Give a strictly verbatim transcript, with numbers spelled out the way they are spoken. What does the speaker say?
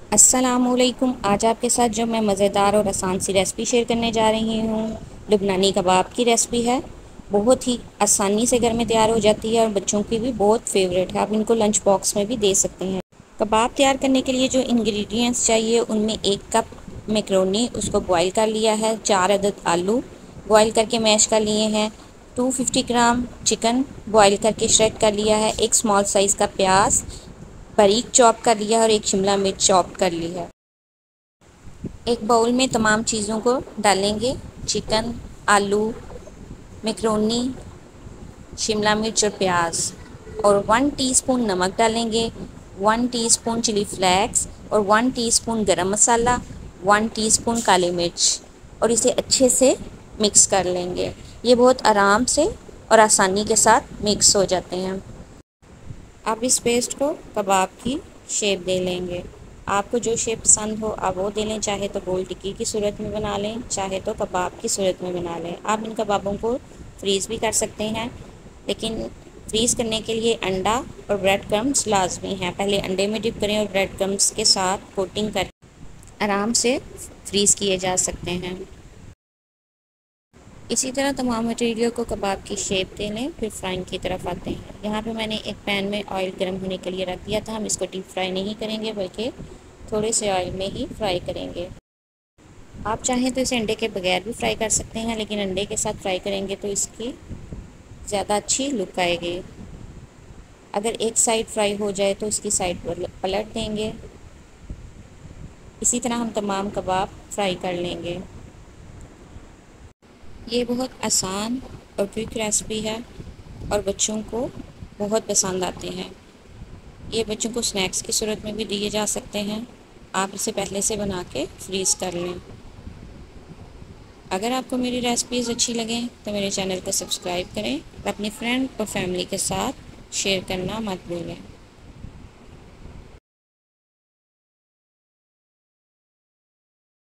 अस्सलामुअलैकुम। आज आपके साथ जो मैं मज़ेदार और आसान सी रेसिपी शेयर करने जा रही हूँ, लुबनानी कबाब की रेसिपी है। बहुत ही आसानी से घर में तैयार हो जाती है और बच्चों की भी बहुत फेवरेट है। आप इनको लंच बॉक्स में भी दे सकते हैं। कबाब तैयार करने के लिए जो इंग्रेडिएंट्स चाहिए, उनमें एक कप मैकरोनी, उसको बॉईल कर लिया है। चार अदद आलू बॉईल करके मैश कर लिए हैं। Two fifty gram chicken boil करके श्रेड कर लिया है। एक स्मॉल साइज़ का प्याज बारीक चॉप कर लिया है और एक शिमला मिर्च चॉप कर ली है। एक बाउल में तमाम चीज़ों को डालेंगे, चिकन, आलू, मैकरोनी, शिमला मिर्च और प्याज, और वन टीस्पून नमक डालेंगे, वन टीस्पून चिली फ्लेक्स और one teaspoon garam masala, one teaspoon काली मिर्च, और इसे अच्छे से मिक्स कर लेंगे। ये बहुत आराम से और आसानी के साथ मिक्स हो जाते हैं। अब इस पेस्ट को कबाब की शेप दे लेंगे। आपको जो शेप पसंद हो आप वो दे लें, चाहे तो गोल टिक्की की सूरत में बना लें, चाहे तो कबाब की सूरत में बना लें। आप इन कबाबों को फ्रीज़ भी कर सकते हैं, लेकिन फ्रीज़ करने के लिए अंडा और ब्रेड क्रम्स लाजमी हैं। पहले अंडे में डिप करें और ब्रेड क्रम्स के साथ कोटिंग कर आराम से फ्रीज़ किए जा सकते हैं। इसी तरह तमाम मटेरियल को कबाब की शेप दे लें, फिर फ्राइंग की तरफ आते हैं। यहाँ पे मैंने एक पैन में ऑयल गर्म होने के लिए रख दिया था। हम इसको डीप फ्राई नहीं करेंगे, बल्कि थोड़े से ऑयल में ही फ्राई करेंगे। आप चाहें तो इसे अंडे के बगैर भी फ्राई कर सकते हैं, लेकिन अंडे के साथ फ्राई करेंगे तो इसकी ज़्यादा अच्छी लुक आएगी। अगर एक साइड फ्राई हो जाए तो इसकी साइड पर पलट देंगे। इसी तरह हम तमाम कबाब फ्राई कर लेंगे। ये बहुत आसान और क्विक रेसिपी है और बच्चों को बहुत पसंद आते हैं। ये बच्चों को स्नैक्स की सूरत में भी दिए जा सकते हैं। आप इसे पहले से बना के फ्रीज़ कर लें। अगर आपको मेरी रेसिपीज़ अच्छी लगें तो मेरे चैनल को सब्सक्राइब करें और अपनी फ्रेंड और फैमिली के साथ शेयर करना मत भूलें।